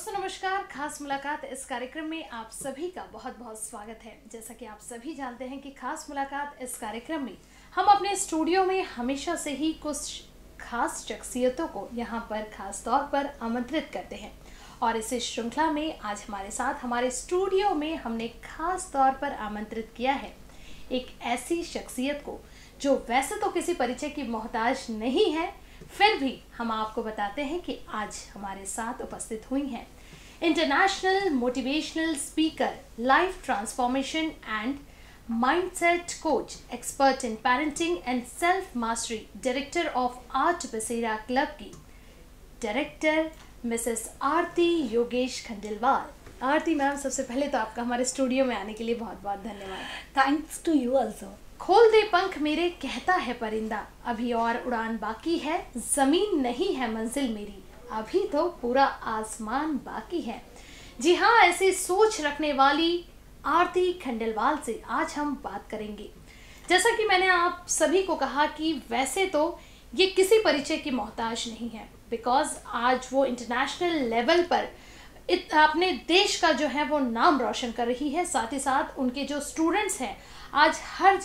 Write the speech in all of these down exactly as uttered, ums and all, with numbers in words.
दोस्तों नमस्कार। खास मुलाकात इस कार्यक्रम में आप सभी का बहुत बहुत स्वागत है। जैसा कि आप सभी जानते हैं कि खास मुलाकात इस कार्यक्रम में हम अपने स्टूडियो में हमेशा से ही कुछ खास शख्सियतों को यहाँ पर खास तौर पर आमंत्रित करते हैं और इस श्रृंखला में आज हमारे साथ हमारे स्टूडियो में हमने खास तौर पर आमंत्रित किया है एक ऐसी शख्सियत को जो वैसे तो किसी परिचय की मोहताज नहीं है, फिर भी हम आपको बताते हैं कि आज हमारे साथ उपस्थित हुई हैं international motivational speaker, life transformation and mindset coach, expert in parenting and self mastery, director of art Basera club की director Mrs Aarti Yogesh Khandelwal. Aarti ma'am, सबसे पहले तो आपका हमारे स्टूडियो में आने के लिए बहुत बहुत धन्यवाद। Thanks to you also. खोल दे पंख मेरे कहता है परिंदा, अभी और उड़ान बाकी है, जमीन नहीं है मंजिल मेरी, अभी तो पूरा आसमान बाकी है। जी हाँ, ऐसी सोच रखने वाली आरती खंडेलवाल से आज हम बात करेंगे। जैसा कि मैंने आप सभी को कहा कि वैसे तो ये किसी परिचय की मोहताज नहीं है, बिकॉज आज वो इंटरनेशनल लेवल पर इत, अपने देश का जो है वो नाम रोशन कर रही है। साथ ही साथ उनके जो स्टूडेंट्स हैं आज हर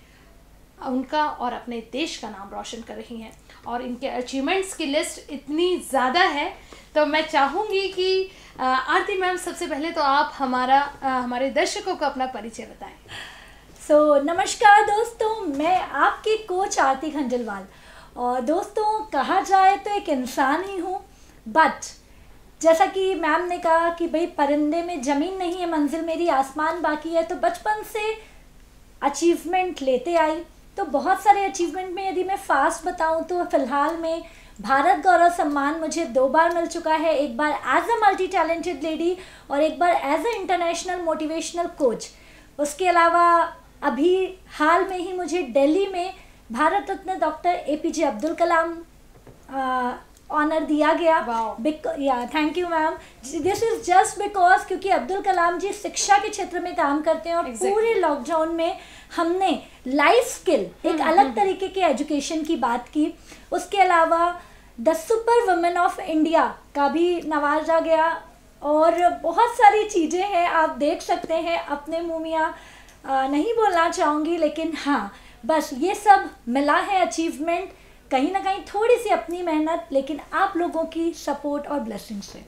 जगह उनका और अपने देश का नाम रोशन कर रही हैं और इनके अचीवमेंट्स की लिस्ट इतनी ज़्यादा है। तो मैं चाहूँगी कि आरती मैम, सबसे पहले तो आप हमारा हमारे दर्शकों को अपना परिचय बताएं। सो so, नमस्कार दोस्तों, मैं आपकी कोच आरती खंडेलवाल और दोस्तों कहा जाए तो एक इंसान ही हूँ, बट जैसा कि मैम ने कहा कि भाई परिंदे में ज़मीन नहीं है मंजिल मेरी, आसमान बाकी है, तो बचपन से अचीवमेंट लेते आई। तो बहुत सारे अचीवमेंट में यदि मैं फास्ट बताऊं तो फ़िलहाल में भारत गौरव सम्मान मुझे दो बार मिल चुका है, एक बार as a multi talented lady और एक बार as a international motivational coach. उसके अलावा अभी हाल में ही मुझे दिल्ली में Bharat Ratna doctor A P J Abdul Kalam honour दिया गया। Yeah thank you ma'am. This is just because क्योंकि अब्दुल कलाम जी शिक्षा के क्षेत्र में काम करते हैं और exactly. पूरे लॉकडाउन में हमने लाइफ स्किल एक अलग तरीके के एजुकेशन की बात की। उसके अलावा the super women of India का भी नवाजा गया और बहुत सारी चीज़ें हैं, आप देख सकते हैं। अपने मुँह में नहीं बोलना चाहूँगी, लेकिन हाँ, बस ये सब मिला है अचीवमेंट, कहीं ना कहीं थोड़ी सी अपनी मेहनत, लेकिन आप लोगों की सपोर्ट और ब्लेसिंग से।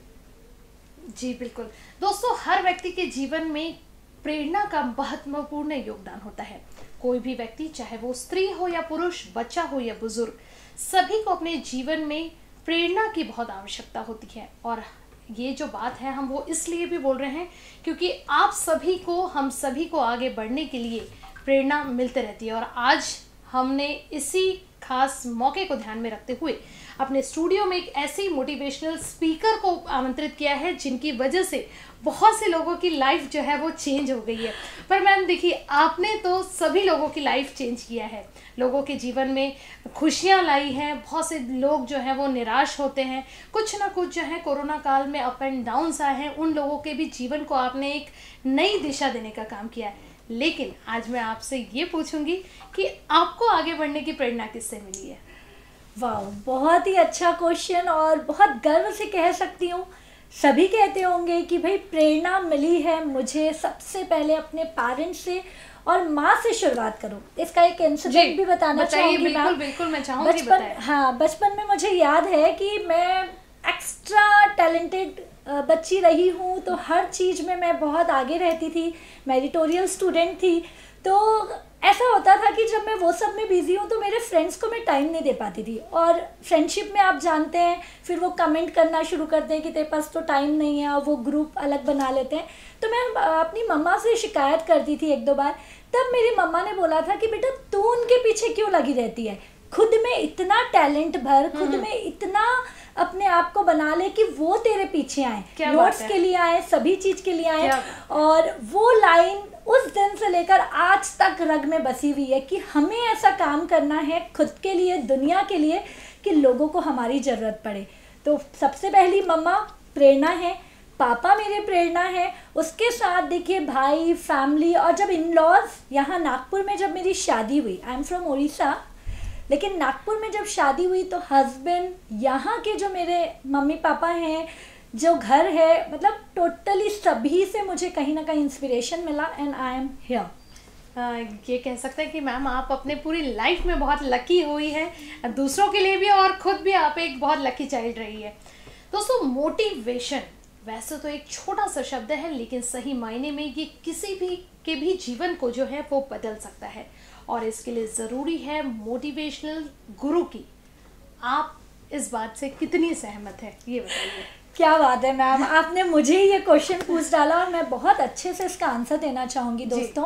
जी बिल्कुल दोस्तों, हर व्यक्ति के जीवन में प्रेरणा का महत्वपूर्ण योगदान होता है। कोई भी व्यक्ति, चाहे वो स्त्री हो या पुरुष, बच्चा हो या बुजुर्ग, सभी को अपने जीवन में प्रेरणा की बहुत आवश्यकता होती है। और ये जो बात है हम वो इसलिए भी बोल रहे हैं क्योंकि आप सभी को, हम सभी को आगे बढ़ने के लिए प्रेरणा मिलती रहती है। और आज हमने इसी खास मौके को ध्यान में रखते हुए अपने स्टूडियो में एक ऐसी मोटिवेशनल स्पीकर को आमंत्रित किया है जिनकी वजह से बहुत से लोगों की लाइफ जो है वो चेंज हो गई है। पर मैम देखिए, आपने तो सभी लोगों की लाइफ चेंज किया है, लोगों के जीवन में खुशियां लाई हैं। बहुत से लोग जो हैं वो निराश होते हैं, कुछ ना कुछ जो है कोरोना काल में अप एंड डाउन्स आए हैं, उन लोगों के भी जीवन को आपने एक नई दिशा देने का काम किया है। लेकिन आज मैं आपसे ये पूछूंगी कि आपको आगे बढ़ने की प्रेरणा किससे मिली है? वाह, बहुत ही अच्छा क्वेश्चन और बहुत गर्व से कह सकती हूँ। सभी कहते होंगे कि भाई प्रेरणा मिली है मुझे सबसे पहले अपने पेरेंट्स से और माँ से शुरुआत करो। इसका एक इंसिडेंट भी बताना चाहूँगी। बिल्कुल बिल्कुल, मैं चाहूँगी बचपन हाँ बचपन में मुझे याद है कि मैं एक्स्ट्रा टैलेंटेड बच्ची रही हूँ, तो हर चीज़ में मैं बहुत आगे रहती थी, मेरिटोरियल स्टूडेंट थी। तो ऐसा होता था कि जब मैं वो सब में बिज़ी हूँ तो मेरे फ्रेंड्स को मैं टाइम नहीं दे पाती थी। और फ्रेंडशिप में आप जानते हैं, फिर वो कमेंट करना शुरू करते हैं कि तेरे पास तो टाइम नहीं है, और वो ग्रुप अलग बना लेते हैं। तो मैं अपनी मम्मा से शिकायत करती थी एक दो बार। तब मेरी मम्मा ने बोला था कि बेटा तू उनके पीछे क्यों लगी रहती है, खुद में इतना टैलेंट भर, खुद में इतना अपने आप को बना ले कि वो तेरे पीछे आए, नोट्स के लिए आए, सभी चीज़ के लिए आए। और वो लाइन उस दिन से लेकर आज तक रग में बसी हुई है कि हमें ऐसा काम करना है खुद के लिए, दुनिया के लिए, कि लोगों को हमारी ज़रूरत पड़े। तो सबसे पहली मम्मा प्रेरणा है, पापा मेरे प्रेरणा है, उसके साथ देखिए भाई, फैमिली। और जब इन लॉज यहाँ नागपुर में जब मेरी शादी हुई, आई एम फ्रॉम उड़ीसा, लेकिन नागपुर में जब शादी हुई तो हस्बैंड, यहाँ के जो मेरे मम्मी पापा हैं, जो घर है, मतलब टोटली सभी से मुझे कहीं ना कहीं इंस्पिरेशन मिला एंड आई एम हियर। ये कह सकते हैं कि मैम आप अपने पूरी लाइफ में बहुत लकी हुई है, दूसरों के लिए भी और खुद भी आप एक बहुत लकी चाइल्ड रही है। दोस्तों, मोटिवेशन वैसे तो एक छोटा सा शब्द है, लेकिन सही मायने में ये किसी भी के भी जीवन को जो है वो बदल सकता है, और इसके लिए ज़रूरी है मोटिवेशनल गुरु की। आप इस बात से कितनी सहमत है, ये बताइए। क्या बात है मैम, आपने मुझे ये क्वेश्चन पूछ डाला और मैं बहुत अच्छे से इसका आंसर देना चाहूँगी। दोस्तों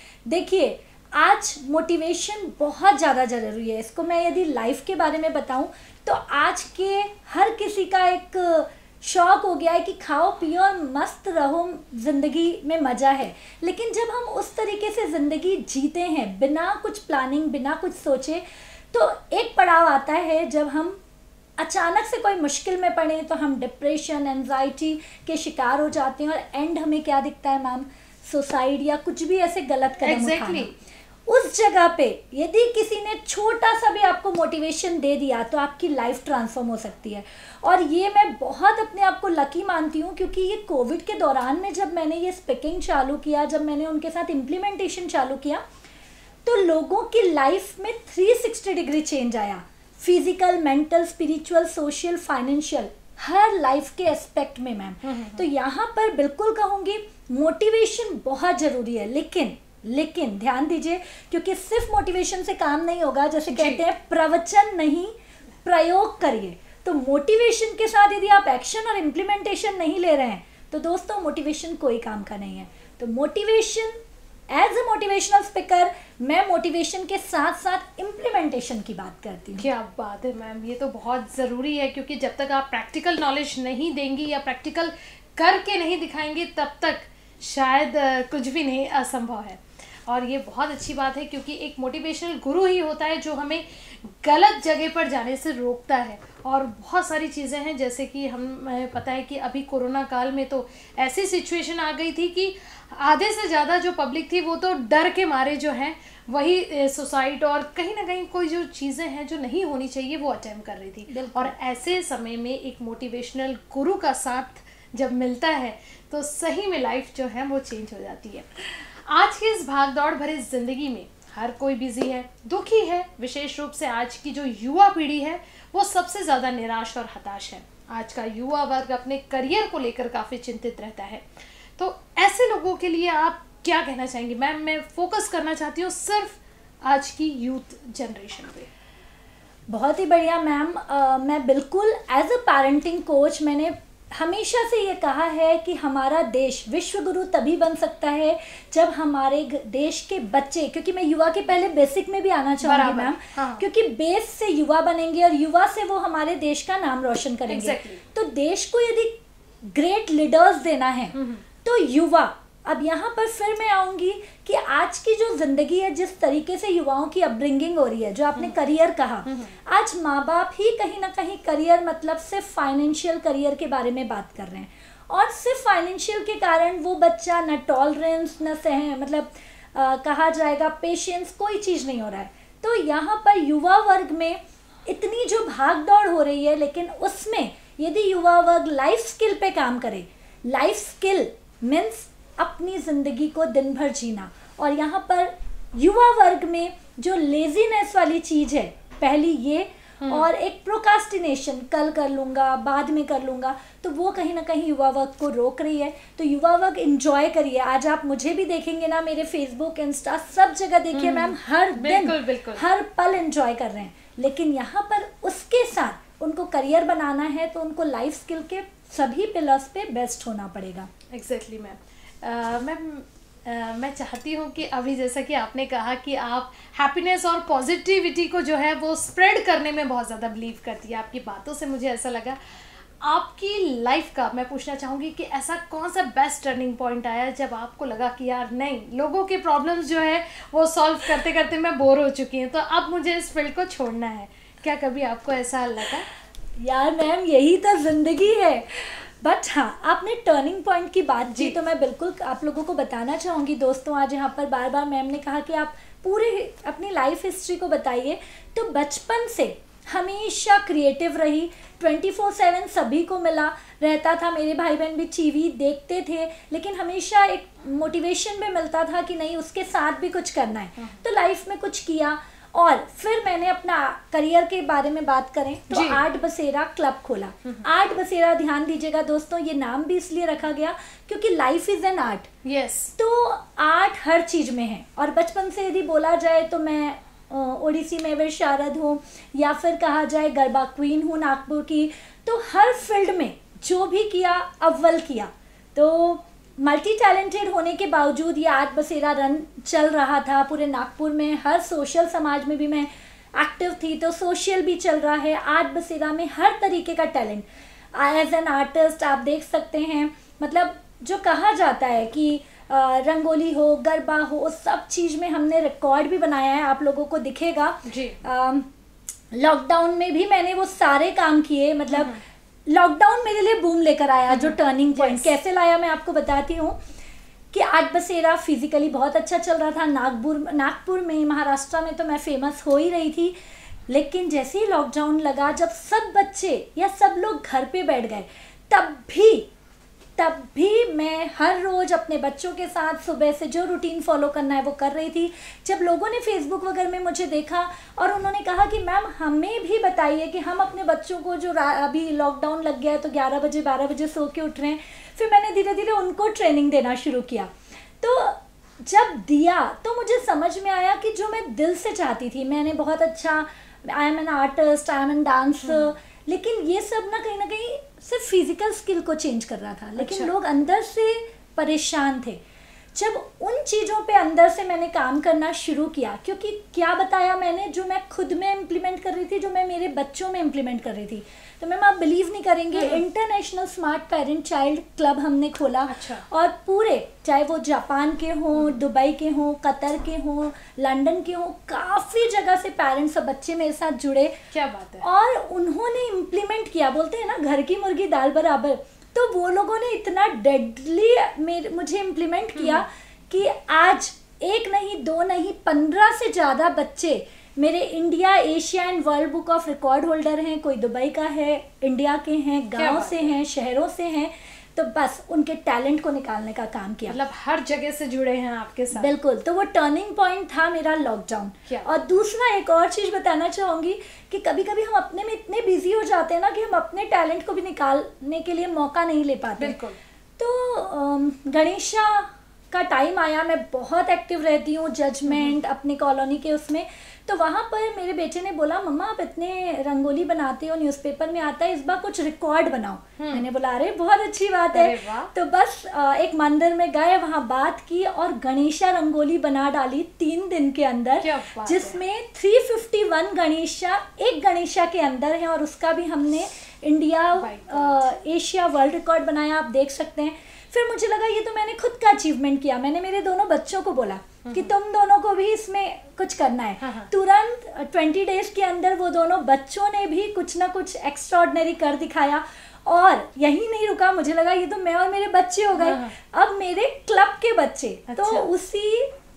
देखिए, आज मोटिवेशन बहुत ज़्यादा ज़रूरी है। इसको मैं यदि लाइफ के बारे में बताऊँ तो आज के हर किसी का एक शौक हो गया है कि खाओ पियो और मस्त रहो, ज़िंदगी में मज़ा है। लेकिन जब हम उस तरीके से ज़िंदगी जीते हैं बिना कुछ प्लानिंग, बिना कुछ सोचे, तो एक पड़ाव आता है जब हम अचानक से कोई मुश्किल में पड़े तो हम डिप्रेशन, एंजाइटी के शिकार हो जाते हैं, और एंड हमें क्या दिखता है मैम, सुसाइड या कुछ भी ऐसे गलत कदम exactly. उठाना। उस जगह पे यदि किसी ने छोटा सा भी आपको मोटिवेशन दे दिया तो आपकी लाइफ ट्रांसफॉर्म हो सकती है। और ये मैं बहुत अपने आप को लकी मानती हूँ, क्योंकि ये कोविड के दौरान में जब मैंने ये स्पीकिंग चालू किया, जब मैंने उनके साथ इम्प्लीमेंटेशन चालू किया, तो लोगों की लाइफ में थ्री सिक्सटी डिग्री चेंज आया। Physical, mental, spiritual, social, financial, हर लाइफ के एस्पेक्ट में मैम। तो यहाँ पर बिल्कुल कहूँगी मोटिवेशन बहुत ज़रूरी है, लेकिन लेकिन ध्यान दीजिए, क्योंकि सिर्फ मोटिवेशन से काम नहीं होगा। जैसे कहते हैं प्रवचन नहीं, प्रयोग करिए। तो मोटिवेशन के साथ यदि आप एक्शन और इम्प्लीमेंटेशन नहीं ले रहे हैं तो दोस्तों मोटिवेशन कोई काम का नहीं है। तो motivation, as a motivational speaker, मैं मोटिवेशन के साथ साथ इम्प्लीमेंटेशन की बात करती हूँ। क्या बात है मैम, ये तो बहुत ज़रूरी है, क्योंकि जब तक आप प्रैक्टिकल नॉलेज नहीं देंगी या प्रैक्टिकल करके नहीं दिखाएंगे तब तक शायद कुछ भी नहीं, असंभव है। और ये बहुत अच्छी बात है, क्योंकि एक मोटिवेशनल गुरु ही होता है जो हमें गलत जगह पर जाने से रोकता है। और बहुत सारी चीज़ें हैं, जैसे कि हमें पता है कि अभी कोरोना काल में तो ऐसी सिचुएशन आ गई थी कि आधे से ज़्यादा जो पब्लिक थी वो तो डर के मारे जो हैं वही सुसाइड और कहीं ना कहीं कोई जो चीज़ें हैं जो नहीं होनी चाहिए वो अटेम्प्ट कर रही थी। और ऐसे समय में एक मोटिवेशनल गुरु का साथ जब मिलता है तो सही में लाइफ जो है वो चेंज हो जाती है। आज की इस भागदौड़ भरी जिंदगी में हर कोई बिजी है, दुखी है। विशेष रूप से आज की जो युवा पीढ़ी है वो सबसे ज़्यादा निराश और हताश है। आज का युवा वर्ग अपने करियर को लेकर काफ़ी चिंतित रहता है। तो ऐसे लोगों के लिए आप क्या कहना चाहेंगी? मैम, मैं फोकस करना चाहती हूँ सिर्फ आज की यूथ जनरेशन पे। बहुत ही बढ़िया मैम। मैं बिल्कुल एज अ पेरेंटिंग कोच मैंने हमेशा से ये कहा है कि हमारा देश विश्व गुरु तभी बन सकता है जब हमारे देश के बच्चे, क्योंकि मैं युवा के पहले बेसिक में भी आना चाहूँगी मैम, हाँ। क्योंकि बेस से युवा बनेंगे और युवा से वो हमारे देश का नाम रोशन करेंगे। exactly. तो देश को यदि ग्रेट लीडर्स देना है तो युवा। अब यहाँ पर फिर मैं आऊँगी कि आज की जो ज़िंदगी है, जिस तरीके से युवाओं की अपब्रिंगिंग हो रही है, जो आपने करियर कहा, आज माँ बाप ही कहीं ना कहीं करियर मतलब सिर्फ फाइनेंशियल करियर के बारे में बात कर रहे हैं, और सिर्फ फाइनेंशियल के कारण वो बच्चा न टॉलरेंस न सह मतलब आ, कहा जाएगा पेशेंस, कोई चीज़ नहीं हो रहा है। तो यहाँ पर युवा वर्ग में इतनी जो भाग दौड़ हो रही है, लेकिन उसमें यदि युवा वर्ग लाइफ स्किल पे काम करे, लाइफ स्किल मीन्स अपनी ज़िंदगी को दिन भर जीना, और यहाँ पर युवा वर्ग में जो लेजीनेस वाली चीज़ है, पहली ये, और एक प्रोकास्टिनेशन, कल कर लूँगा, बाद में कर लूँगा, तो वो कहीं ना कहीं युवा वर्ग को रोक रही है। तो युवा वर्ग एंजॉय करिए। आज आप मुझे भी देखेंगे ना, मेरे फेसबुक, इंस्टा, सब जगह देखिए मैम, हर दिन हर पल एंजॉय कर रहे हैं। लेकिन यहाँ पर उसके साथ उनको करियर बनाना है तो उनको लाइफ स्किल के सभी पिलर्स पे बेस्ट होना पड़ेगा। Exactly ma'am. मैम मैं चाहती हूँ कि अभी जैसा कि आपने कहा कि आप हैप्पीनेस और पॉजिटिविटी को जो है वो स्प्रेड करने में बहुत ज़्यादा बिलीव करती है। आपकी बातों से मुझे ऐसा लगा। आपकी लाइफ का मैं पूछना चाहूँगी कि ऐसा कौन सा बेस्ट टर्निंग पॉइंट आया जब आपको लगा कि यार नहीं, लोगों के प्रॉब्लम्स जो है वो सॉल्व करते करते मैं बोर हो चुकी हूँ, तो अब मुझे इस फील्ड को छोड़ना है? क्या कभी आपको ऐसा लगा? यार मैम, यही तो ज़िंदगी है। बट हाँ, आपने टर्निंग पॉइंट की बात की तो मैं बिल्कुल आप लोगों को बताना चाहूँगी। दोस्तों, आज यहाँ पर बार बार मैम ने कहा कि आप पूरे अपनी लाइफ हिस्ट्री को बताइए। तो बचपन से हमेशा क्रिएटिव रही, ट्वेंटी फोर सेवन सभी को मिला रहता था, मेरे भाई बहन भी टीवी देखते थे, लेकिन हमेशा एक मोटिवेशन भी मिलता था कि नहीं उसके साथ भी कुछ करना है। तो लाइफ में कुछ किया और फिर मैंने अपना करियर के बारे में बात करें तो आर्ट बसेरा क्लब खोला। आर्ट बसेरा, ध्यान दीजिएगा दोस्तों, ये नाम भी इसलिए रखा गया क्योंकि life is an art. Yes. तो आर्ट हर चीज में है और बचपन से यदि बोला जाए तो मैं ओडिसी में वे शारद हूँ या फिर कहा जाए गरबा क्वीन हूँ नागपुर की, तो हर फील्ड में जो भी किया अव्वल किया। तो मल्टी टैलेंटेड होने के बावजूद ये आर्ट बसेरा रन चल रहा था पूरे नागपुर में, हर सोशल समाज में भी मैं एक्टिव थी, तो सोशल भी चल रहा है। आर्ट बसेरा में हर तरीके का टैलेंट एज एन आर्टिस्ट आप देख सकते हैं, मतलब जो कहा जाता है कि रंगोली हो, गरबा हो, सब चीज़ में हमने रिकॉर्ड भी बनाया है, आप लोगों को दिखेगा। लॉकडाउन में भी मैंने वो सारे काम किए, मतलब लॉकडाउन मेरे लिए बूम लेकर आया, जो टर्निंग पॉइंट कैसे लाया मैं आपको बताती हूँ कि आर्ट बसेरा फिजिकली बहुत अच्छा चल रहा था नागपुर नागपुर में, महाराष्ट्र में तो मैं फेमस हो ही रही थी। लेकिन जैसे ही लॉकडाउन लगा, जब सब बच्चे या सब लोग घर पे बैठ गए, तब भी तब भी मैं हर रोज़ अपने बच्चों के साथ सुबह से जो रूटीन फॉलो करना है वो कर रही थी। जब लोगों ने फेसबुक वगैरह में मुझे देखा और उन्होंने कहा कि मैम हमें भी बताइए कि हम अपने बच्चों को, जो अभी लॉकडाउन लग गया है तो ग्यारह बजे बारह बजे सो के उठ रहे हैं, फिर मैंने धीरे धीरे उनको ट्रेनिंग देना शुरू किया। तो जब दिया तो मुझे समझ में आया कि जो मैं दिल से चाहती थी, मैंने बहुत अच्छा, I am an artist, I am an dancer, लेकिन ये सब ना कहीं ना कहीं सिर्फ फिजिकल स्किल को चेंज कर रहा था, लेकिन अच्छा। लोग अंदर से परेशान थे। जब उन चीज़ों पे अंदर से मैंने काम करना शुरू किया, क्योंकि क्या बताया मैंने, जो मैं खुद में इम्प्लीमेंट कर रही थी, जो मैं मेरे बच्चों में इम्प्लीमेंट कर रही थी, तो मैम आप बिलीव नहीं करेंगे, international smart parent child club हमने खोला। अच्छा। और पूरे, चाहे वो जापान के हों, दुबई के हों, कतर के हों, लंदन के हों, काफ़ी जगह से पेरेंट्स और बच्चे मेरे साथ जुड़े। क्या बात है। और उन्होंने इम्प्लीमेंट किया, बोलते हैं ना घर की मुर्गी दाल बराबर, तो वो लोगों ने इतना डेडली मेरे मुझे इम्प्लीमेंट किया कि आज एक नहीं, दो नहीं, पंद्रह से ज़्यादा बच्चे मेरे India, Asia and world book of record holder हैं। कोई दुबई का है, इंडिया के हैं, गांव से हैं, शहरों से हैं, तो बस उनके टैलेंट को निकालने का काम किया। मतलब हर जगह से जुड़े हैं आपके साथ। बिल्कुल। तो वो टर्निंग पॉइंट था मेरा लॉकडाउन। और दूसरा एक और चीज़ बताना चाहूँगी कि कभी कभी हम अपने में इतने बिजी हो जाते हैं ना कि हम अपने टैलेंट को भी निकालने के लिए मौका नहीं ले पाते। बिल्कुल। तो गणेशा का टाइम आया, मैं बहुत एक्टिव रहती हूँ जजमेंट अपने कॉलोनी के उसमें, तो वहाँ पर मेरे बेटे ने बोला मम्मा आप इतने रंगोली बनाते हो, न्यूज़पेपर में आता है, इस बार कुछ रिकॉर्ड बनाओ। मैंने बोला अरे बहुत अच्छी बात है। तो बस एक मंदिर में गए, वहाँ बात की और गणेशा रंगोली बना डाली तीन दिन के अंदर, जिसमें थ्री फिफ्टी वन गणेशा एक गणेशा के अंदर है और उसका भी हमने इंडिया, एशिया, वर्ल्ड रिकॉर्ड बनाया, आप देख सकते हैं। फिर मुझे लगा ये तो मैंने खुद का अचीवमेंट किया। मैंने मेरे दोनों बच्चों को बोला कि तुम दोनों को भी इसमें कुछ करना है। तुरंत ट्वेंटी डेज के अंदर वो दोनों बच्चों ने भी कुछ ना कुछ एक्स्ट्राऑर्डिनरी कर दिखाया और यही नहीं रुका। मुझे लगा ये तो मैं और मेरे बच्चे हो गए, अब मेरे क्लब के बच्चे। अच्छा। तो उसी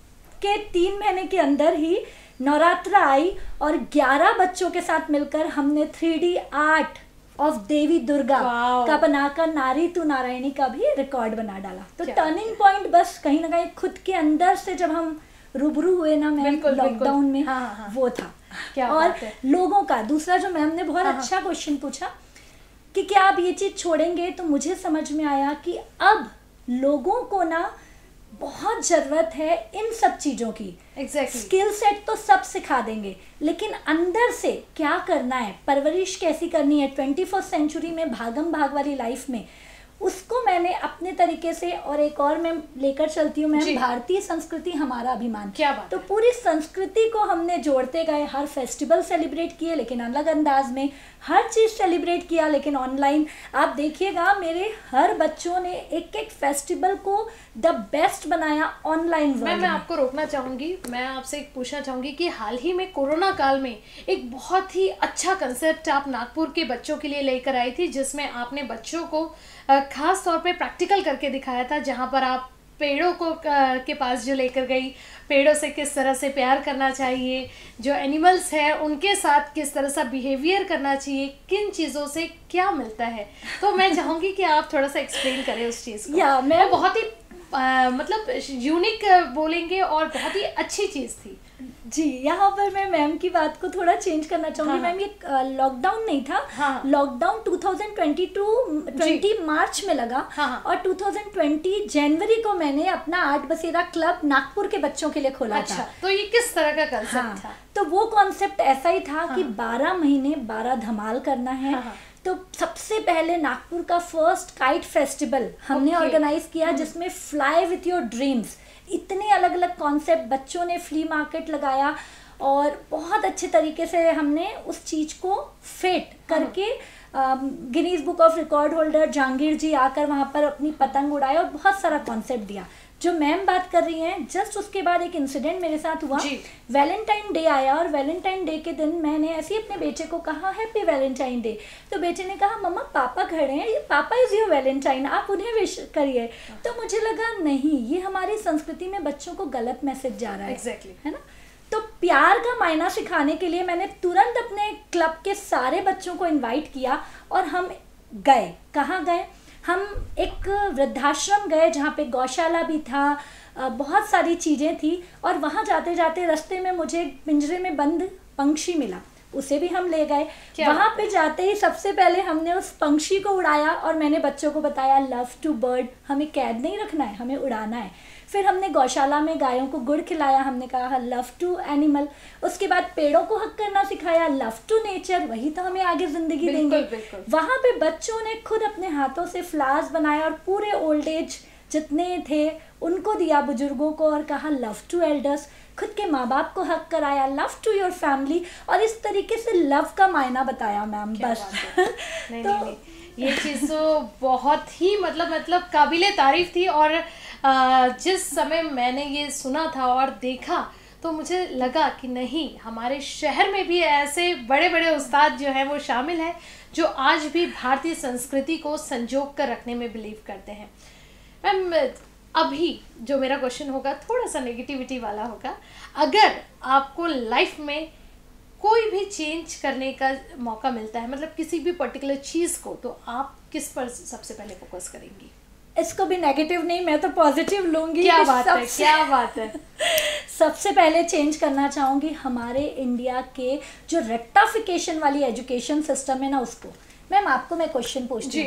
के तीन महीने के अंदर ही नवरात्र आई और ग्यारह बच्चों के साथ मिलकर हमने three D art of Devi Durga का बनाकर नारी तू नारायणी का भी रिकॉर्ड बना डाला। तो टर्निंग पॉइंट बस कहीं ना कहीं खुद के अंदर से जब हम रूबरू हुए ना मैम लॉकडाउन में, हाँ, हाँ, वो था। क्या और लोगों का दूसरा जो मैम ने बहुत हाँ, अच्छा क्वेश्चन पूछा कि क्या आप ये चीज छोड़ेंगे, तो मुझे समझ में आया कि अब लोगों को ना बहुत ज़रूरत है इन सब चीज़ों की। एग्जैक्टली। स्किल सेट तो सब सिखा देंगे, लेकिन अंदर से क्या करना है, परवरिश कैसी करनी है ट्वेंटी फर्स्ट सेंचुरी में, भागम भाग वाली लाइफ में, उसको मैंने अपने तरीके से। और एक और मैं लेकर चलती हूँ मैम, भारतीय संस्कृति हमारा अभिमान। क्या बात। तो पूरी संस्कृति को हमने जोड़ते गए, हर फेस्टिवल सेलिब्रेट किए लेकिन अलग अंदाज में, हर चीज़ सेलिब्रेट किया लेकिन ऑनलाइन। आप देखिएगा मेरे हर बच्चों ने एक एक फेस्टिवल को द बेस्ट बनाया ऑनलाइन। मैं मैं आपको रोकना चाहूँगी, मैं आपसे एक पूछना चाहूँगी कि हाल ही में कोरोना काल में एक बहुत ही अच्छा कंसेप्ट आप नागपुर के बच्चों के लिए लेकर आई थी, जिसमें आपने बच्चों को खास तौर पे प्रैक्टिकल करके दिखाया था, जहाँ पर आप पेड़ों को के पास जो लेकर गई, पेड़ों से किस तरह से प्यार करना चाहिए, जो एनिमल्स हैं उनके साथ किस तरह सा बिहेवियर करना चाहिए, किन चीज़ों से क्या मिलता है। तो मैं चाहूँगी कि आप थोड़ा सा एक्सप्लेन करें उस चीज़ को। या मैं बहुत ही आ, मतलब यूनिक बोलेंगे और बहुत ही अच्छी चीज़ थी जी। यहाँ पर मैं मैम की बात को थोड़ा चेंज करना चाहूँगी। हाँ, मैम ये लॉकडाउन नहीं था, हाँ, lockdown two thousand twenty two twenty March में लगा। हाँ, और टू थाउजेंड ट्वेंटी जनवरी को मैंने अपना आर्ट बसेरा क्लब नागपुर के बच्चों के लिए खोला अच्छा, था। तो ये किस तरह का कंसेप्ट हाँ, था? तो वो कॉन्सेप्ट ऐसा ही था हाँ, कि बारह महीने बारह धमाल करना है। हाँ, हाँ, तो सबसे पहले नागपुर का फर्स्ट काइट फेस्टिवल हमने ऑर्गेनाइज किया, जिसमें फ्लाई विथ योर ड्रीम्स, इतने अलग अलग कॉन्सेप्ट, बच्चों ने फ्ली मार्केट लगाया और बहुत अच्छे तरीके से हमने उस चीज़ को फिट करके Guinness book of record holder Jahangir ji आकर वहाँ पर अपनी पतंग उड़ाए और बहुत सारा कॉन्सेप्ट दिया। जो मैम बात कर रही हैं, जस्ट उसके बाद एक इंसिडेंट मेरे साथ हुआ। वैलेंटाइन डे आया और वैलेंटाइन डे के दिन मैंने ऐसे ही अपने बेटे को कहा हैप्पी वैलेंटाइन डे। तो बेटे ने कहा मम्मा पापा खड़े हैं, ये पापा इज योर वैलेंटाइन, आप उन्हें विश करिए। तो मुझे लगा नहीं, ये हमारी संस्कृति में बच्चों को गलत मैसेज जा रहा है। exactly. है ना। तो प्यार का मायना सिखाने के लिए मैंने तुरंत अपने क्लब के सारे बच्चों को इनवाइट किया और हम गए। कहाँ गए? हम एक वृद्धाश्रम गए जहाँ पे गौशाला भी था, बहुत सारी चीज़ें थी। और वहाँ जाते जाते रास्ते में मुझे पिंजरे में बंद पंछी मिला, उसे भी हम ले गए। वहाँ पे जाते ही सबसे पहले हमने उस पंछी को उड़ाया और मैंने बच्चों को बताया लव टू बर्ड, हमें कैद नहीं रखना है, हमें उड़ाना है। फिर हमने गौशाला में गायों को गुड़ खिलाया, हमने कहा लव टू एनिमल। उसके बाद पेड़ों को हक करना सिखाया, लव टू नेचर, वही तो हमें आगे जिंदगी देंगे। वहाँ पे बच्चों ने खुद अपने हाथों से फ्लावर्स बनाए और पूरे ओल्ड एज जितने थे उनको दिया, बुजुर्गों को, और कहा लव टू एल्डर्स। खुद के माँ बाप को हक कराया, लव टू योर फैमिली। और इस तरीके से लव का मायना बताया मैम। बस नहीं, तो नहीं, नहीं। ये चीज़ तो बहुत ही मतलब मतलब काबिले तारीफ थी। और आ, जिस समय मैंने ये सुना था और देखा तो मुझे लगा कि नहीं, हमारे शहर में भी ऐसे बड़े बड़े उस्ताद जो हैं वो शामिल हैं जो आज भी भारतीय संस्कृति को संजोग कर रखने में बिलीव करते हैं। मैम अभी जो मेरा क्वेश्चन होगा थोड़ा सा नेगेटिविटी वाला होगा। अगर आपको लाइफ में कोई भी चेंज करने का मौका मिलता है, मतलब किसी भी पर्टिकुलर चीज़ को, तो आप किस पर सबसे पहले फोकस करेंगी? इसको भी नेगेटिव नहीं, मैं तो पॉजिटिव लूंगी। क्या बात है, क्या बात है। सबसे पहले चेंज करना चाहूँगी हमारे इंडिया के जो रेक्टाफिकेशन वाली एजुकेशन सिस्टम है ना, उसको। मैम आपको मैं क्वेश्चन पूछती हूँ,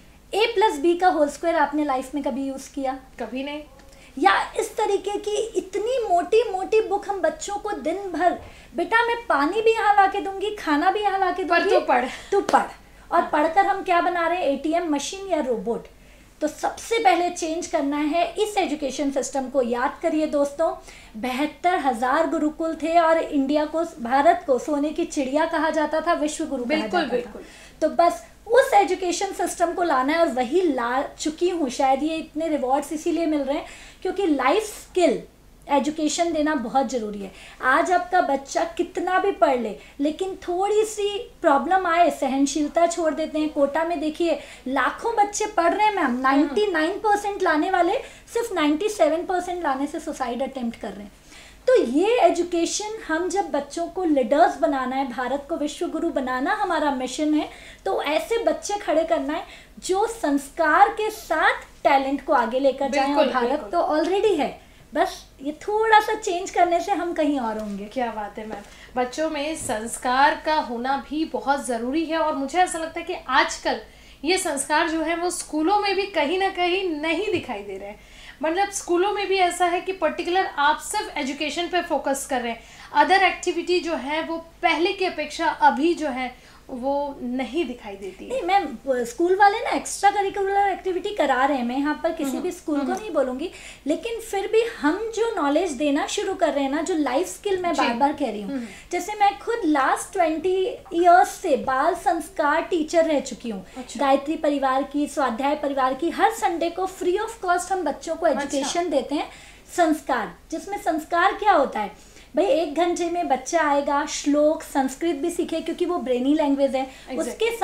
ए प्लस बी का होल स्क्वायर आपने लाइफ में कभी यूज़ किया? कभी नहीं। या इस तरीके की इतनी मोटी मोटी बुक हम बच्चों को दिन भर, बेटा मैं पानी भी यहाँ ला के दूंगी, खाना भी यहाँ ला के दूंगी, पर तू पढ़, तू पढ़। और पढ़कर हम क्या बना रहे हैं? एटीएम मशीन या रोबोट। तो सबसे पहले चेंज करना है इस एजुकेशन सिस्टम को। याद करिए दोस्तों, बहत्तर हजार गुरुकुल थे और इंडिया को, भारत को सोने की चिड़िया कहा जाता था, विश्व गुरु कहा जाता था। बिल्कुल। तो बस उस एजुकेशन सिस्टम को लाना है और वही ला चुकी हूँ। शायद ये इतने रिवॉर्ड्स इसीलिए मिल रहे हैं क्योंकि लाइफ स्किल एजुकेशन देना बहुत ज़रूरी है। आज आपका बच्चा कितना भी पढ़ ले, लेकिन थोड़ी सी प्रॉब्लम आए, सहनशीलता छोड़ देते हैं। कोटा में देखिए लाखों बच्चे पढ़ रहे हैं मैम, निन्यानवे परसेंट लाने वाले सिर्फ सत्तानवे परसेंट लाने से सुसाइड अटेम्प्ट कर रहे हैं। तो ये एजुकेशन, हम जब बच्चों को लीडर्स बनाना है, भारत को विश्व गुरु बनाना हमारा मिशन है, तो ऐसे बच्चे खड़े करना है जो संस्कार के साथ टैलेंट को आगे लेकर जाएं। और भारत तो ऑलरेडी है, बस ये थोड़ा सा चेंज करने से हम कहीं और होंगे। क्या बात है मैम, बच्चों में संस्कार का होना भी बहुत ज़रूरी है। और मुझे ऐसा लगता है कि आजकल ये संस्कार जो है वो स्कूलों में भी कहीं ना कहीं नहीं दिखाई दे रहे हैं। मतलब स्कूलों में भी ऐसा है कि पर्टिकुलर आप सिर्फ एजुकेशन पे फोकस कर रहे हैं, अदर एक्टिविटी जो है वो पहले की अपेक्षा अभी जो है वो नहीं दिखाई देती। नहीं मैम, स्कूल वाले ना एक्स्ट्रा करिकुलर एक्टिविटी करा रहे हैं, मैं यहाँ पर किसी भी स्कूल को नहीं बोलूँगी, लेकिन फिर भी हम जो नॉलेज देना शुरू कर रहे हैं ना, जो लाइफ स्किल मैं बार बार कह रही हूँ, जैसे मैं खुद लास्ट ट्वेंटी ईयर्स से बाल संस्कार टीचर रह चुकी हूँ। अच्छा। गायत्री परिवार की, स्वाध्याय परिवार की, हर संडे को फ्री ऑफ कॉस्ट हम बच्चों को एजुकेशन अच्छा। देते हैं, संस्कार। जिसमें संस्कार क्या होता है भाई, एक घंटे में बच्चा आएगा, श्लोक, संस्कृत भी सीखे क्योंकि वो ब्रेनी लैंग्वेज है। exactly. उसके साथ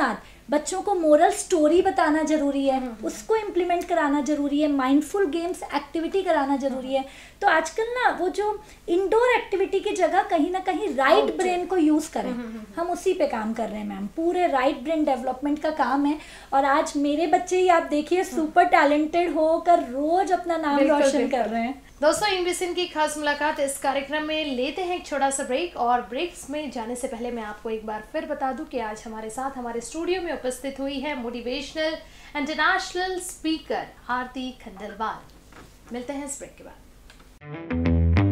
बच्चों को मोरल स्टोरी बताना ज़रूरी है, उसको इम्प्लीमेंट कराना ज़रूरी है, माइंडफुल गेम्स एक्टिविटी कराना ज़रूरी है। तो आजकल ना वो जो इंडोर एक्टिविटी की जगह कहीं ना कहीं राइट ब्रेन को यूज़ करें, हम उसी पे काम कर रहे हैं मैम। पूरे राइट ब्रेन डेवलपमेंट का काम है। और आज मेरे बच्चे ही आप देखिए सुपर टैलेंटेड होकर रोज अपना नाम रोशन कर रहे हैं। दोस्तों, इनविसिन की खास मुलाकात इस कार्यक्रम में लेते हैं एक छोटा सा ब्रेक, और ब्रेक्स में जाने से पहले मैं आपको एक बार फिर बता दूं कि आज हमारे साथ हमारे स्टूडियो में उपस्थित हुई है motivational international speaker Aarti Khandelwal. मिलते हैं इस ब्रेक के बाद।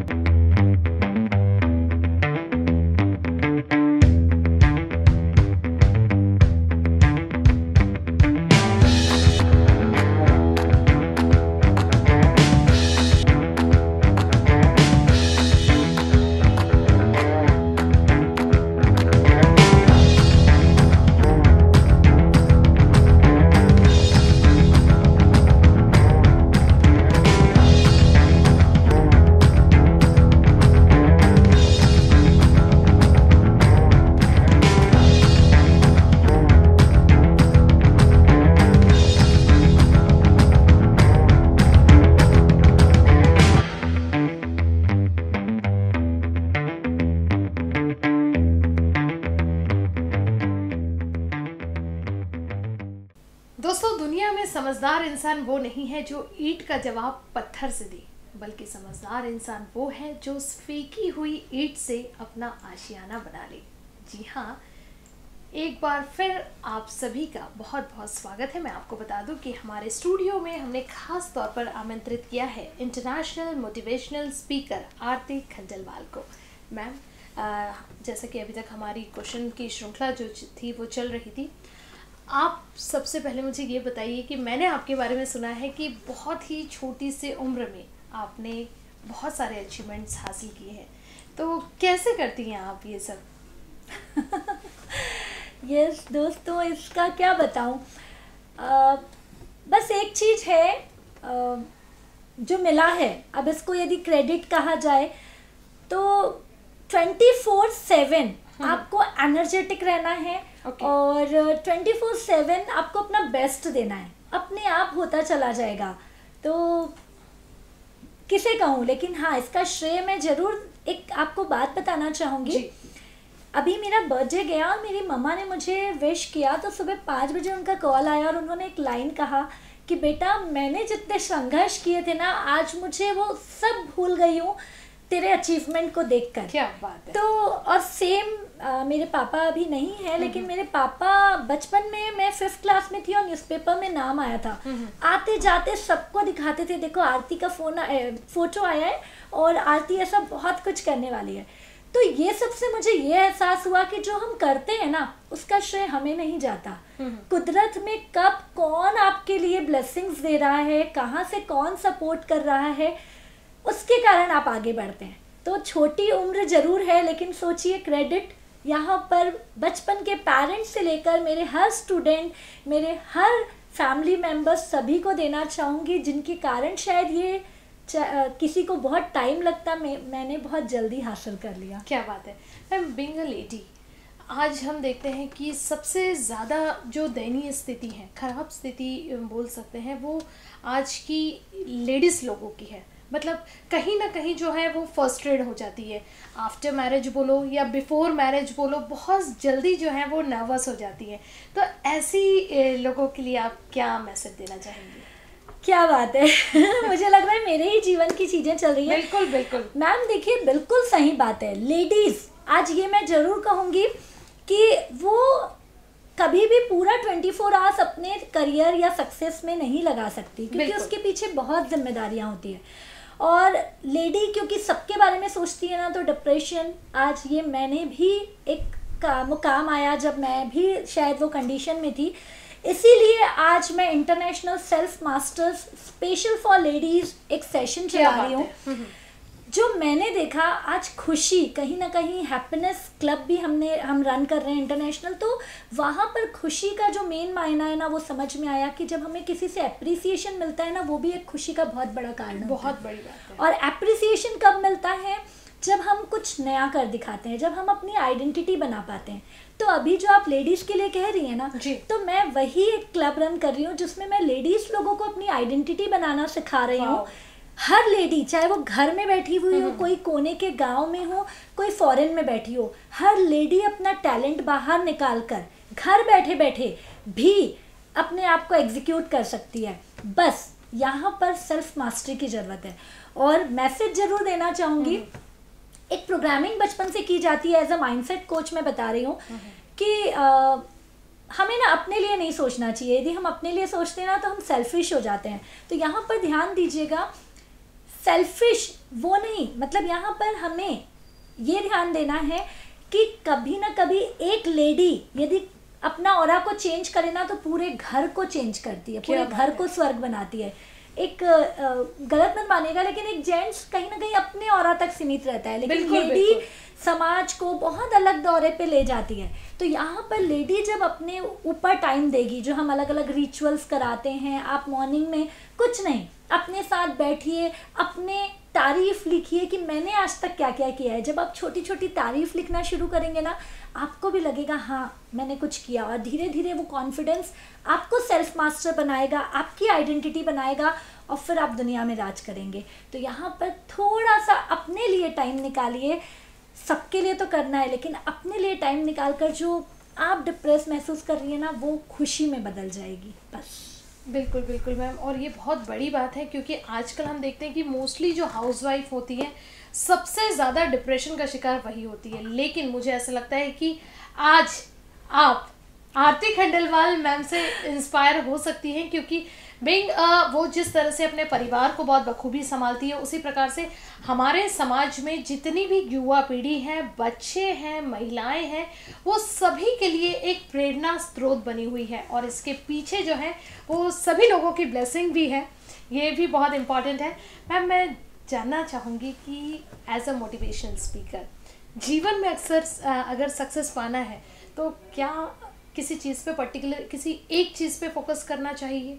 दोस्तों, दुनिया में समझदार इंसान वो नहीं है जो ईंट का जवाब पत्थर से दे, बल्कि समझदार इंसान वो है जो उस फेंकी हुई ईंट से अपना आशियाना बना ले। जी हाँ, एक बार फिर आप सभी का बहुत बहुत स्वागत है। मैं आपको बता दूं कि हमारे स्टूडियो में हमने खास तौर पर आमंत्रित किया है international motivational speaker Aarti Khandelwal को। मैम, जैसा कि अभी तक हमारी क्वेश्चन की श्रृंखला जो थी वो चल रही थी, आप सबसे पहले मुझे ये बताइए कि मैंने आपके बारे में सुना है कि बहुत ही छोटी सी उम्र में आपने बहुत सारे अचीवमेंट्स हासिल किए हैं, तो कैसे करती हैं आप ये सब? यस yes, दोस्तों, इसका क्या बताऊं। बस एक चीज़ है आ, जो मिला है, अब इसको यदि क्रेडिट कहा जाए तो ट्वेंटी फोर सेवन आपको एनर्जेटिक रहना है। okay. और ट्वेंटी फोर सेवन आपको अपना बेस्ट देना है, अपने आप होता चला जाएगा। तो किसे कहूँ, लेकिन हाँ, इसका श्रेय मैं ज़रूर एक आपको बात बताना चाहूँगी। अभी मेरा बर्थडे गया और मेरी मम्मा ने मुझे विश किया, तो सुबह पाँच बजे उनका कॉल आया और उन्होंने एक लाइन कहा कि बेटा, मैंने जितने संघर्ष किए थे ना, आज मुझे वो सब भूल गई हूँ तेरे अचीवमेंट को देखकर। क्या बात है। तो और सेम आ, मेरे पापा अभी नहीं है, लेकिन मेरे पापा बचपन में, मैं फिफ्थ क्लास में थी और न्यूज़पेपर में नाम आया था, आते जाते सबको दिखाते थे, देखो आरती का फोन फोटो आया है और आरती ऐसा बहुत कुछ करने वाली है। तो ये सबसे मुझे ये एहसास हुआ कि जो हम करते हैं ना, उसका श्रेय हमें नहीं जाता। कुदरत में कब कौन आपके लिए ब्लेसिंग्स दे रहा है, कहाँ से कौन सपोर्ट कर रहा है, उसके कारण आप आगे बढ़ते हैं। तो छोटी उम्र जरूर है, लेकिन सोचिए क्रेडिट यहाँ पर बचपन के पेरेंट्स से लेकर मेरे हर स्टूडेंट, मेरे हर फैमिली मेम्बर्स सभी को देना चाहूँगी, जिनके कारण शायद ये किसी को बहुत टाइम लगता, मैं मैंने बहुत जल्दी हासिल कर लिया। क्या बात है। मैम, बीइंग अ लेडी, आज हम देखते हैं कि सबसे ज़्यादा जो दयनीय स्थिति है, खराब स्थिति बोल सकते हैं, वो आज की लेडीज़ लोगों की है। मतलब कहीं ना कहीं जो है वो फ्रस्ट्रेट हो जाती है, आफ्टर मैरिज बोलो या बिफोर मैरिज बोलो, बहुत जल्दी जो है वो नर्वस हो जाती है। तो ऐसी लोगों के लिए आप क्या मैसेज देना चाहेंगे? क्या बात है। मुझे लग रहा है मेरे ही जीवन की चीज़ें चल रही हैं। बिल्कुल बिल्कुल मैम, देखिए बिल्कुल सही बात है। लेडीज़, आज ये मैं ज़रूर कहूँगी कि वो कभी भी पूरा ट्वेंटी फोर आवर्स अपने करियर या सक्सेस में नहीं लगा सकती, क्योंकि उसके पीछे बहुत जिम्मेदारियाँ होती हैं। और लेडी क्योंकि सबके बारे में सोचती है ना, तो डिप्रेशन, आज ये मैंने भी एक मुकाम आया जब मैं भी शायद वो कंडीशन में थी, इसीलिए आज मैं international self masters special for ladies एक सेशन चला रही हूँ। जो मैंने देखा आज खुशी, कहीं ना कहीं हैप्पीनेस क्लब भी हमने हम रन कर रहे हैं इंटरनेशनल, तो वहाँ पर खुशी का जो मेन मायना है ना, वो समझ में आया कि जब हमें किसी से एप्रिसिएशन मिलता है ना, वो भी एक खुशी का बहुत बड़ा कारण, बहुत बड़ी बात है। और एप्रिसिएशन कब मिलता है? जब हम कुछ नया कर दिखाते हैं, जब हम अपनी आइडेंटिटी बना पाते हैं। तो अभी जो आप लेडीज़ के लिए कह रही हैं ना, जी। तो मैं वही एक क्लब रन कर रही हूँ जिसमें मैं लेडीज़ लोगों को अपनी आइडेंटिटी बनाना सिखा रही हूँ। हर लेडी, चाहे वो घर में बैठी हुई हो, कोई कोने के गांव में हो, कोई फॉरेन में बैठी हो, हर लेडी अपना टैलेंट बाहर निकाल कर घर बैठे बैठे भी अपने आप को एग्जीक्यूट कर सकती है। बस यहाँ पर सेल्फ मास्टरी की ज़रूरत है। और मैसेज ज़रूर देना चाहूँगी, एक प्रोग्रामिंग बचपन से की जाती है, एज अ माइंडसेट कोच मैं बता रही हूँ कि आ, हमें ना अपने लिए नहीं सोचना चाहिए। यदि हम अपने लिए सोचते हैं ना तो हम सेल्फिश हो जाते हैं। तो यहाँ पर ध्यान दीजिएगा, सेल्फिश वो नहीं, मतलब यहाँ पर हमें ये ध्यान देना है कि कभी ना कभी एक लेडी यदि अपना ऑरा को चेंज करे ना तो पूरे घर को चेंज करती है, पूरे घर को स्वर्ग बनाती है। एक गलत मत मानेगा, लेकिन एक जेंट्स कहीं ना कहीं अपने ऑरा तक सीमित रहता है, लेकिन लेडी समाज को बहुत अलग दौरे पे ले जाती है। तो यहाँ पर लेडी जब अपने ऊपर टाइम देगी, जो हम अलग अलग रिचुअल्स कराते हैं, आप मॉर्निंग में कुछ नहीं, अपने साथ बैठिए, अपने तारीफ लिखिए कि मैंने आज तक क्या क्या किया है। जब आप छोटी छोटी तारीफ लिखना शुरू करेंगे ना, आपको भी लगेगा हाँ मैंने कुछ किया, और धीरे धीरे वो कॉन्फिडेंस आपको सेल्फ मास्टर बनाएगा, आपकी आइडेंटिटी बनाएगा, और फिर आप दुनिया में राज करेंगे। तो यहाँ पर थोड़ा सा अपने लिए टाइम निकालिए। सबके लिए तो करना है, लेकिन अपने लिए टाइम निकाल कर जो आप डिप्रेस महसूस कर रही है ना, वो खुशी में बदल जाएगी। बस बिल्कुल बिल्कुल मैम, और ये बहुत बड़ी बात है क्योंकि आजकल हम देखते हैं कि मोस्टली जो हाउसवाइफ होती है सबसे ज़्यादा डिप्रेशन का शिकार वही होती है। लेकिन मुझे ऐसा लगता है कि आज आप आरती खंडेलवाल मैम से इंस्पायर हो सकती हैं, क्योंकि बीइंग वो जिस तरह से अपने परिवार को बहुत बखूबी संभालती है, उसी प्रकार से हमारे समाज में जितनी भी युवा पीढ़ी है, बच्चे हैं, महिलाएं हैं, वो सभी के लिए एक प्रेरणा स्रोत बनी हुई है। और इसके पीछे जो है वो सभी लोगों की ब्लेसिंग भी है, ये भी बहुत इम्पॉर्टेंट है। मैम मैं जानना चाहूँगी कि एज अ मोटिवेशन स्पीकर जीवन में अक्सर अगर सक्सेस पाना है तो क्या किसी चीज़ पे पर्टिकुलर, किसी एक चीज़ पे फोकस करना चाहिए?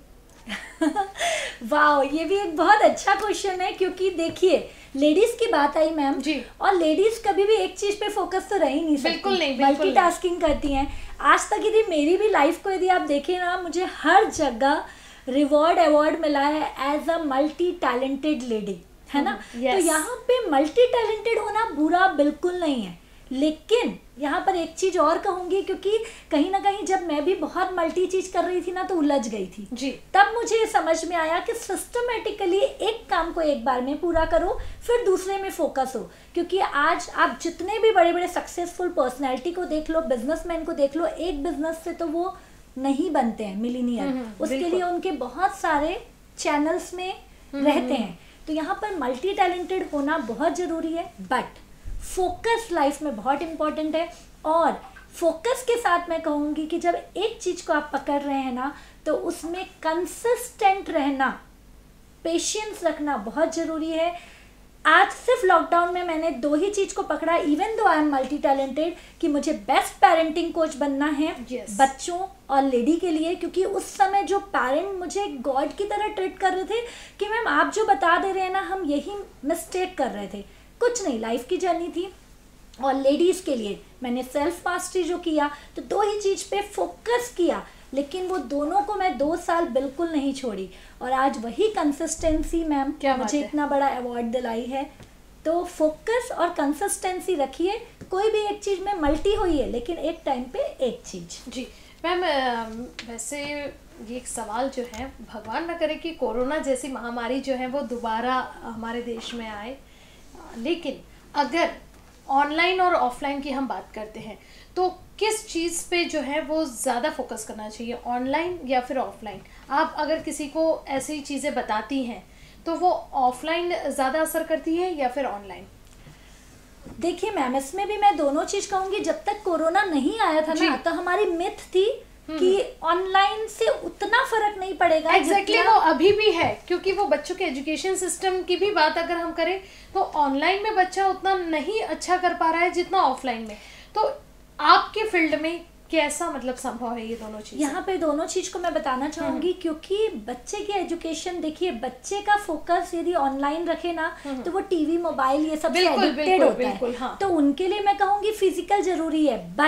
वाह, ये भी एक बहुत अच्छा क्वेश्चन है, क्योंकि देखिए लेडीज की बात आई मैम जी, और लेडीज कभी भी एक चीज पे फोकस तो रह ही नहीं सकती, बिल्कुल नहीं, मल्टीटास्किंग करती हैं। आज तक यदि मेरी भी लाइफ को यदि आप देखें ना, मुझे हर जगह रिवॉर्ड अवार्ड मिला है as a multi talented lady, है ना। yes. तो यहाँ पे मल्टी टैलेंटेड होना बुरा बिल्कुल नहीं है, लेकिन यहाँ पर एक चीज़ और कहूँगी, क्योंकि कहीं ना कहीं जब मैं भी बहुत मल्टी चीज़ कर रही थी ना तो उलझ गई थी जी। तब मुझे ये समझ में आया कि सिस्टमेटिकली एक काम को एक बार में पूरा करो, फिर दूसरे में फोकस हो। क्योंकि आज आप जितने भी बड़े बड़े सक्सेसफुल पर्सनैलिटी को देख लो, बिजनेसमैन को देख लो, एक बिजनेस से तो वो नहीं बनते हैं मिलीनियर, उसके लिए उनके बहुत सारे चैनल्स में रहते हैं। तो यहाँ पर मल्टी टैलेंटेड होना बहुत ज़रूरी है, बट फोकस लाइफ में बहुत इम्पॉर्टेंट है। और फोकस के साथ मैं कहूँगी कि जब एक चीज़ को आप पकड़ रहे हैं ना, तो उसमें कंसिस्टेंट रहना, पेशेंस रखना बहुत ज़रूरी है। आज सिर्फ लॉकडाउन में मैंने दो ही चीज़ को पकड़ा, even though I am multi talented, कि मुझे बेस्ट पेरेंटिंग कोच बनना है yes. बच्चों और लेडी के लिए। क्योंकि उस समय जो पेरेंट मुझे गॉड की तरह ट्रीट कर रहे थे कि मैम आप जो बता दे रहे हैं ना, हम यही मिस्टेक कर रहे थे, कुछ नहीं, लाइफ की जर्नी थी। और लेडीज़ के लिए मैंने सेल्फ मास्टरी जो किया, तो दो ही चीज़ पे फोकस किया, लेकिन वो दोनों को मैं दो साल बिल्कुल नहीं छोड़ी, और आज वही कंसिस्टेंसी मैम मुझे इतना बड़ा अवार्ड दिलाई है। तो फोकस और कंसिस्टेंसी रखिए, कोई भी एक चीज़ में मल्टी हुई है, लेकिन एक टाइम पे एक चीज़। जी मैम, वैसे ये एक सवाल जो है, भगवान ना करे कि कोरोना जैसी महामारी जो है वो दोबारा हमारे देश में आए, लेकिन अगर ऑनलाइन और ऑफलाइन की हम बात करते हैं तो किस चीज़ पे जो है वो ज़्यादा फोकस करना चाहिए, ऑनलाइन या फिर ऑफलाइन? आप अगर किसी को ऐसी चीज़ें बताती हैं तो वो ऑफलाइन ज़्यादा असर करती है या फिर ऑनलाइन? देखिए मैम, इसमें भी मैं दोनों चीज़ कहूँगी। जब तक कोरोना नहीं आया था ना, तो हमारी मिथ थी कि ऑनलाइन से उतना फर्क नहीं पड़ेगा। एग्जैक्टली exactly, वो अभी भी है, क्योंकि वो बच्चों के एजुकेशन सिस्टम की भी बात अगर हम करें तो ऑनलाइन में बच्चा उतना नहीं अच्छा कर पा रहा है जितना ऑफलाइन में। तो आपके फील्ड में कैसा मतलब संभव है ये दोनों चीज़? यहाँ पे दोनों चीज़ को मैं बताना चाहूँगी, क्योंकि बच्चे की एजुकेशन, देखिए बच्चे का फोकस यदि ऑनलाइन रखे ना तो वो टीवी, मोबाइल, ये सब से एडिक्टेड होता है। हाँ। तो उनके लिए मैं कहूँगी फिजिकल जरूरी है, बट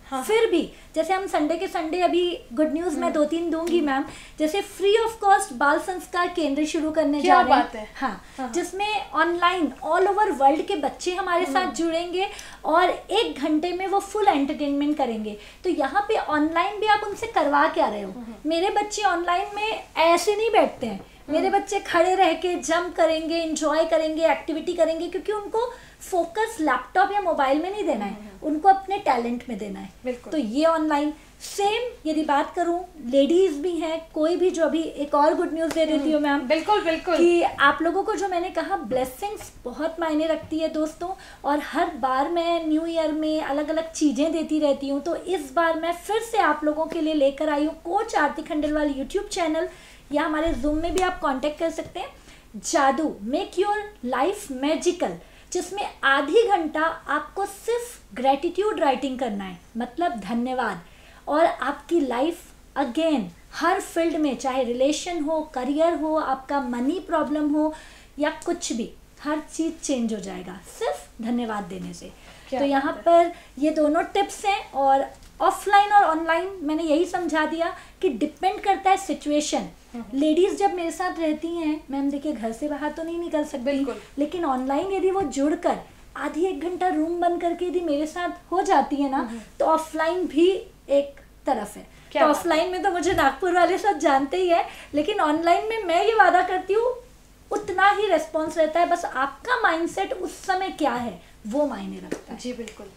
हाँ। फिर भी जैसे हम संडे के संडे, अभी गुड न्यूज़ मैं दो तीन दूंगी मैम, जैसे फ्री ऑफ कॉस्ट बाल संस्कार केंद्र शुरू करने क्या जा रहे हैं। बात है। हाँ, हाँ। जिसमें ऑनलाइन ऑल ओवर वर्ल्ड के बच्चे हमारे साथ जुड़ेंगे और एक घंटे में वो फुल एंटरटेनमेंट करेंगे। तो यहाँ पे ऑनलाइन भी आप उनसे करवा क्या रहे हो? मेरे बच्चे ऑनलाइन में ऐसे नहीं बैठते हैं, मेरे बच्चे खड़े रह के जंप करेंगे, एंजॉय करेंगे, एक्टिविटी करेंगे, क्योंकि उनको फोकस लैपटॉप या मोबाइल में नहीं देना है, उनको अपने टैलेंट में देना है। तो ये ऑनलाइन सेम, यदि बात करूं लेडीज भी हैं, कोई भी, जो अभी एक और गुड न्यूज़ दे देती हूँ मैम, बिल्कुल बिल्कुल, कि आप लोगों को जो मैंने कहा ब्लेसिंग्स बहुत मायने रखती है दोस्तों, और हर बार मैं न्यू ईयर में अलग अलग चीज़ें देती रहती हूँ। तो इस बार मैं फिर से आप लोगों के लिए लेकर आई हूँ coach Aarti Khandelwal YouTube channel, या हमारे जूम में भी आप कांटेक्ट कर सकते हैं, जादू मेक योर लाइफ मैजिकल, जिसमें आधी घंटा आपको सिर्फ ग्रेटिट्यूड राइटिंग करना है, मतलब धन्यवाद, और आपकी लाइफ अगेन हर फील्ड में, चाहे रिलेशन हो, करियर हो, आपका मनी प्रॉब्लम हो या कुछ भी, हर चीज़ चेंज हो जाएगा सिर्फ धन्यवाद देने से। तो यहाँ पर ये दोनों टिप्स हैं, और ऑफलाइन और ऑनलाइन मैंने यही समझा दिया कि डिपेंड करता है सिचुएशन। लेडीज जब मेरे साथ रहती हैं मैम, देखिए घर से बाहर तो नहीं निकल सकती, बिल्कुल, लेकिन ऑनलाइन यदि वो जुड़कर आधी एक घंटा रूम बंद करके यदि मेरे साथ हो जाती है ना, तो ऑफलाइन भी एक तरफ है। तो ऑफलाइन में तो मुझे नागपुर वाले सब जानते ही है, लेकिन ऑनलाइन में मैं ये वादा करती हूँ उतना ही रेस्पॉन्स रहता है, बस आपका माइंडसेट उस समय क्या है वो मायने रखता है। जी बिल्कुल।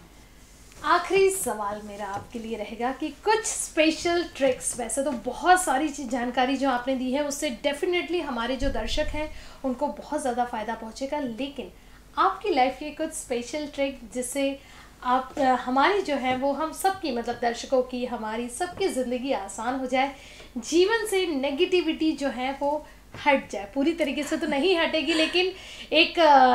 आखिरी सवाल मेरा आपके लिए रहेगा कि कुछ स्पेशल ट्रिक्स, वैसे तो बहुत सारी चीज जानकारी जो आपने दी है उससे डेफिनेटली हमारे जो दर्शक हैं उनको बहुत ज़्यादा फ़ायदा पहुंचेगा, लेकिन आपकी लाइफ की कुछ स्पेशल ट्रिक जिससे आप हमारी जो है वो हम सबकी, मतलब दर्शकों की, हमारी सबकी ज़िंदगी आसान हो जाए, जीवन से नेगेटिविटी जो है वो हट जाए, पूरी तरीके से तो नहीं हटेगी, लेकिन एक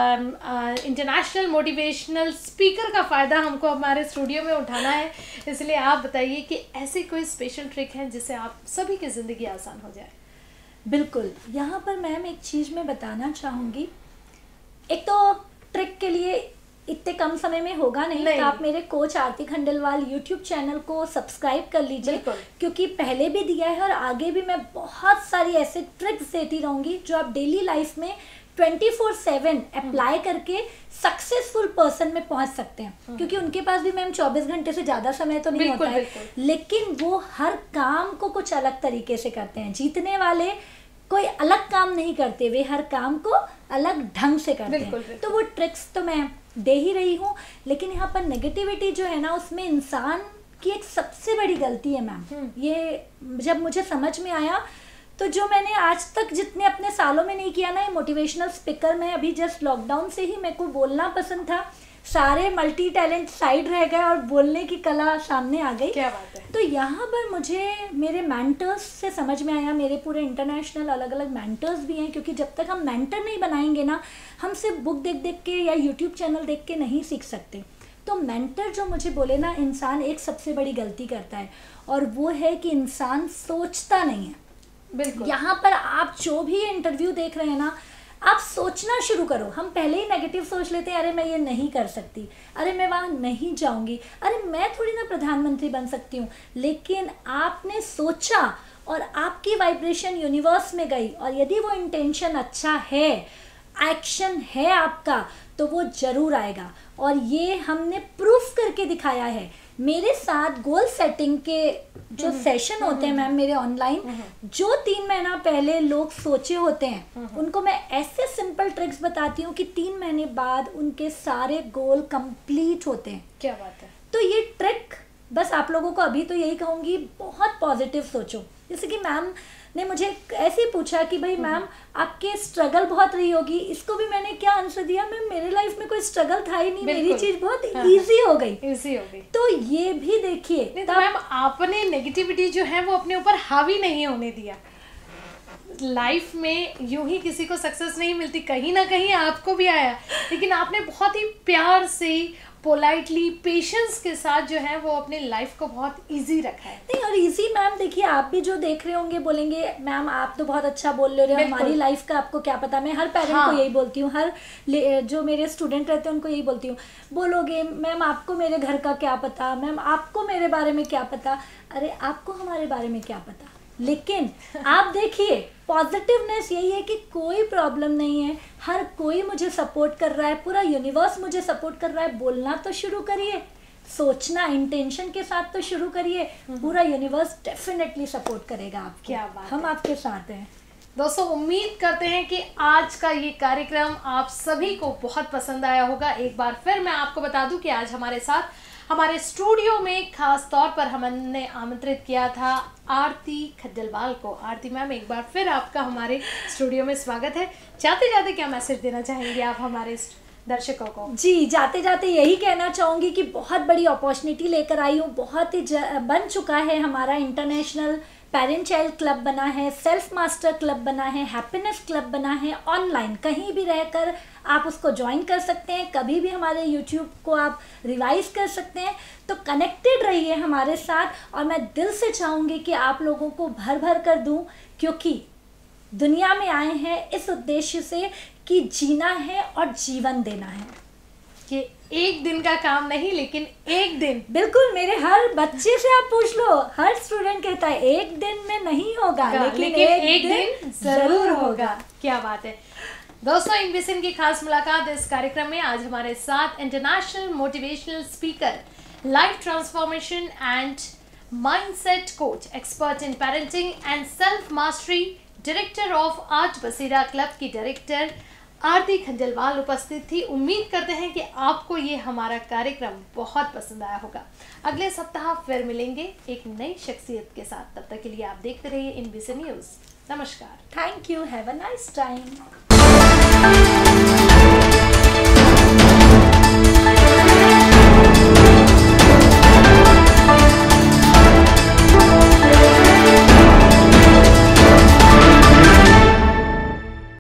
इंटरनेशनल मोटिवेशनल स्पीकर का फ़ायदा हमको हमारे स्टूडियो में उठाना है। इसलिए आप बताइए कि ऐसी कोई स्पेशल ट्रिक है जिससे आप सभी की ज़िंदगी आसान हो जाए। बिल्कुल, यहाँ पर मैम एक चीज़ मैं बताना चाहूँगी, एक तो ट्रिक के लिए इतने कम समय में होगा नहीं, नहीं। तो आप मेरे coach Aarti Khandelwal YouTube channel को सब्सक्राइब कर लीजिए, क्योंकि पहले भी दिया है और आगे भी मैं बहुत सारी ऐसे ट्रिक्स देती रहूँगी जो आप डेली लाइफ में ट्वेंटी फोर सेवन अप्लाई करके सक्सेसफुल पर्सन में पहुंच सकते हैं, क्योंकि उनके पास भी मैम चौबीस घंटे से ज़्यादा समय तो नहीं होता है, लेकिन वो हर काम को कुछ अलग तरीके से करते हैं। जीतने वाले कोई अलग काम नहीं करते, वे हर काम को अलग ढंग से करते हैं। तो वो ट्रिक्स तो मैं दे ही रही हूँ, लेकिन यहाँ पर नेगेटिविटी जो है ना, उसमें इंसान की एक सबसे बड़ी गलती है मैम। ये जब मुझे समझ में आया, तो जो मैंने आज तक जितने अपने सालों में नहीं किया ना, ये मोटिवेशनल स्पीकर में अभी जस्ट लॉकडाउन से ही मेरे को बोलना पसंद था, सारे मल्टी टैलेंट साइड रह गए और बोलने की कला सामने आ गई। क्या बात है। तो यहाँ पर मुझे मेरे मेंटर्स से समझ में आया, मेरे पूरे इंटरनेशनल अलग अलग मेंटर्स भी हैं, क्योंकि जब तक हम मेंटर नहीं बनाएंगे ना, हम सिर्फ बुक देख देख के या यूट्यूब चैनल देख के नहीं सीख सकते। तो मेंटर जो मुझे बोले ना, इंसान एक सबसे बड़ी गलती करता है, और वो है कि इंसान सोचता नहीं है। बिल्कुल। यहाँ पर आप जो भी इंटरव्यू देख रहे हैं ना, आप सोचना शुरू करो। हम पहले ही नेगेटिव सोच लेते हैं, अरे मैं ये नहीं कर सकती, अरे मैं वहाँ नहीं जाऊँगी, अरे मैं थोड़ी ना प्रधानमंत्री बन सकती हूँ। लेकिन आपने सोचा और आपकी वाइब्रेशन यूनिवर्स में गई, और यदि वो इंटेंशन अच्छा है, एक्शन है आपका, तो वो जरूर आएगा। और ये हमने प्रूफ करके दिखाया है। मेरे साथ गोल सेटिंग के जो सेशन होते हैं मैम मेरे ऑनलाइन, जो तीन महीना पहले लोग सोचे होते हैं, उनको मैं ऐसे सिंपल ट्रिक्स बताती हूँ कि तीन महीने बाद उनके सारे गोल कंप्लीट होते हैं। क्या बात है। तो ये ट्रिक बस आप लोगों को अभी तो यही कहूँगी, बहुत पॉजिटिव सोचो। जैसे कि मैम ने मुझे ऐसे ही पूछा कि भाई मैम आपके स्ट्रगल बहुत रही होगी, इसको भी मैंने क्या आंसर दिया, मैम मेरे लाइफ में कोई स्ट्रगल था ही नहीं, मेरी चीज बहुत इजी हो गई इजी हो गई। तो ये भी देखिए, तो मैम आपने नेगेटिविटी जो है वो अपने ऊपर हावी नहीं होने दिया। लाइफ में यूं ही किसी को सक्सेस नहीं मिलती, कहीं ना कहीं आपको भी आया, लेकिन आपने बहुत ही प्यार से, पोलाइटली, पेशेंस के साथ जो है वो अपने लाइफ को बहुत इजी रखा है। नहीं, और इजी मैम देखिए, आप भी जो देख रहे होंगे बोलेंगे मैम आप तो बहुत अच्छा बोल रहे हो, हमारी लाइफ का आपको क्या पता। मैं हर पेरेंट हाँ। को यही बोलती हूँ, हर जो मेरे स्टूडेंट रहते हैं उनको यही बोलती हूँ, बोलोगे मैम आपको मेरे घर का क्या पता, मैम आपको मेरे बारे में क्या पता। अरे आपको हमारे बारे में क्या पता, लेकिन आप देखिए पॉजिटिवनेस यही है कि कोई प्रॉब्लम नहीं है, हर कोई मुझे सपोर्ट कर रहा है, पूरा यूनिवर्स मुझे सपोर्ट कर रहा है। बोलना तो शुरू करिए, सोचना इंटेंशन के साथ तो शुरू करिए, पूरा यूनिवर्स डेफिनेटली सपोर्ट करेगा आपको। क्या बात, हम आपके साथ हैं। दोस्तों उम्मीद करते हैं कि आज का ये कार्यक्रम आप सभी को बहुत पसंद आया होगा। एक बार फिर मैं आपको बता दूं कि आज हमारे साथ हमारे स्टूडियो में खास तौर पर हमने आमंत्रित किया था आरती खंडेलवाल को। आरती मैम, एक बार फिर आपका हमारे स्टूडियो में स्वागत है। जाते जाते क्या मैसेज देना चाहेंगे आप हमारे दर्शकों को? जी, जाते जाते यही कहना चाहूँगी कि बहुत बड़ी अपॉर्चुनिटी लेकर आई हूँ। बहुत ही बन चुका है हमारा इंटरनेशनल पेरेंट चाइल्ड क्लब बना है, सेल्फ मास्टर क्लब बना है, हैप्पीनेस क्लब बना है। ऑनलाइन कहीं भी रहकर आप उसको ज्वाइन कर सकते हैं, कभी भी हमारे यूट्यूब को आप रिवाइज कर सकते हैं। तो कनेक्टेड रहिए हमारे साथ, और मैं दिल से चाहूँगी कि आप लोगों को भर भर कर दूँ, क्योंकि दुनिया में आए हैं इस उद्देश्य से कि जीना है और जीवन देना है। कि एक दिन का काम नहीं, लेकिन एक दिन, बिल्कुल, मेरे हर बच्चे से आप पूछ लो, हर स्टूडेंट कहता है एक दिन में नहीं होगा, लेकिन, लेकिन एक, एक दिन, दिन जरूर होगा। क्या बात है दोस्तों, इनविजन की खास मुलाकात इस कार्यक्रम में आज हमारे साथ international motivational speaker, life transformation and mindset coach, expert in parenting and self mastery, director of art Basera club की डायरेक्टर आरती खंडेलवाल उपस्थित थी। उम्मीद करते हैं कि आपको ये हमारा कार्यक्रम बहुत पसंद आया होगा। अगले सप्ताह फिर मिलेंगे एक नई शख्सियत के साथ। तब तक के लिए आप देखते रहिए इनविजन न्यूज़। नमस्कार। Thank you. Have a nice time.